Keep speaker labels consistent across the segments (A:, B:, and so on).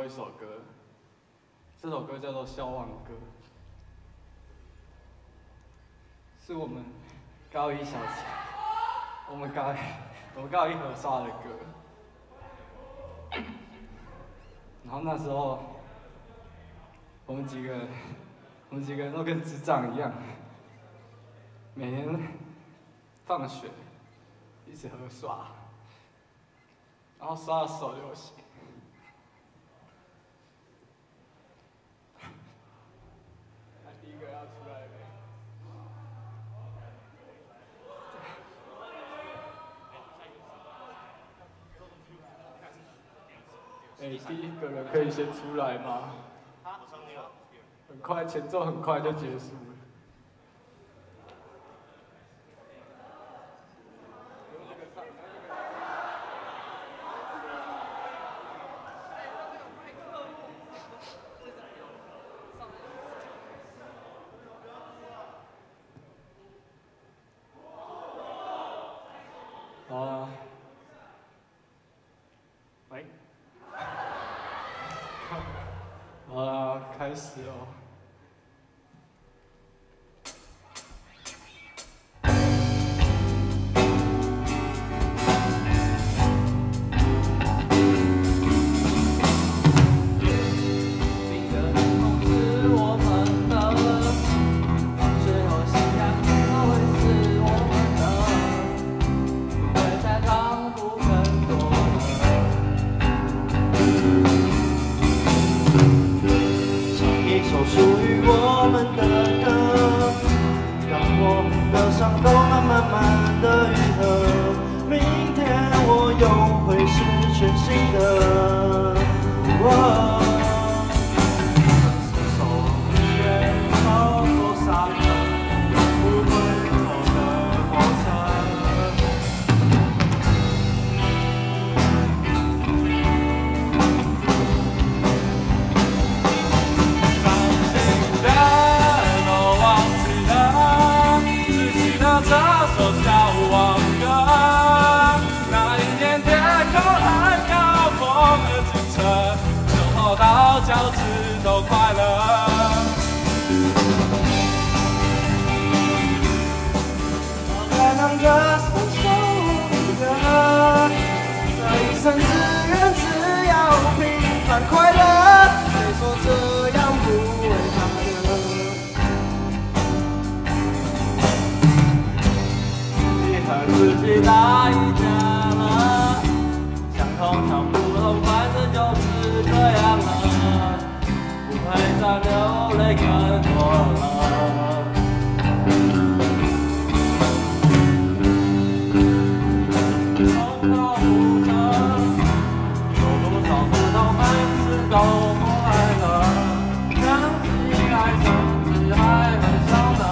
A: 首歌，这首歌叫做《消亡歌》，是我们高一小节，我们高一合刷的歌。然后那时候，我们几个人都跟智障一样，每天放学一直合刷，然后刷到手流血。第一个要出来没？第一个人可以先出来吗？很快，前奏很快就结束了。喂。好啦，开始哦。
B: 属于我们的歌，让我们的伤都慢慢的愈合。明天我又会是全新的我。手牵手走上了永不回头的火车。这首消亡歌，那一年天空很高，风很清澈，从头到脚趾都快乐。我在唱这首消亡歌，这一生只愿只要平凡快乐，谁说这样不伟大呢？和自己打一架了，想通常不痛，反正就是这样了，不会再流泪更多了。痛到不疼，有多少不痛还是够不快乐，让自己爱上自己还很少的。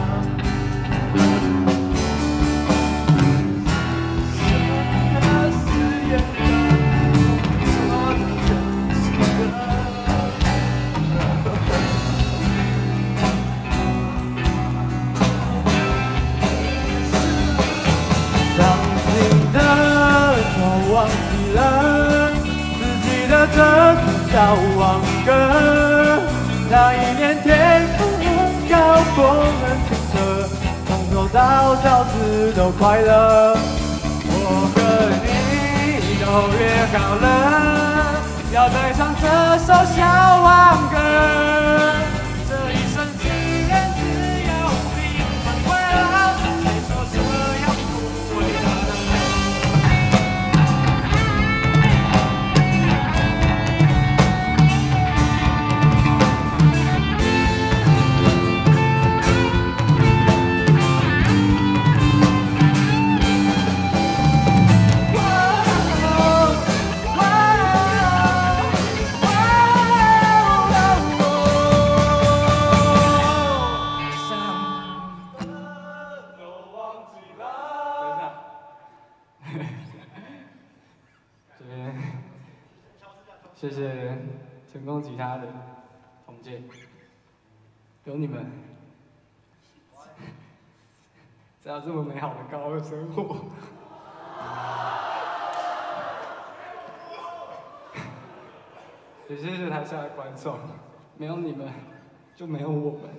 B: 忘记了自己的这首消亡歌，那一年天空很高，风很清澈，从头到脚趾都快乐。我和你都约好了，要再唱这首消亡歌。这一生只愿只要平凡快乐，谁说这样不伟大呢？
A: 谢谢成功吉他的同届，有你们，才有这么美好的高二生活。 也谢谢台下的观众，没有你们，就没有我们。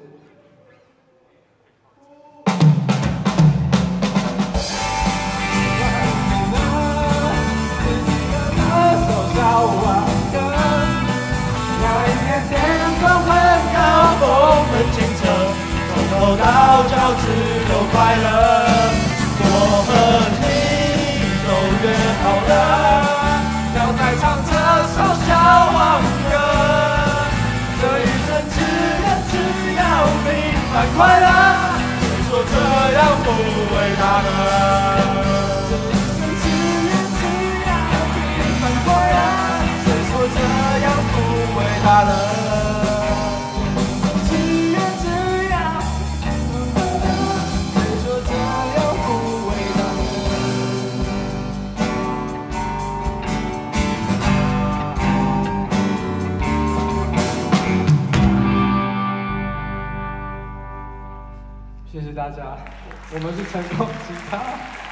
B: 从头到脚只有快乐，我和你都约好了，要再唱这首小王歌。这一生只要平凡快乐，谁说这样不伟大呢？这一生只要平凡快乐，谁说这样不伟大呢？
A: 谢谢大家，我们是成功吉他。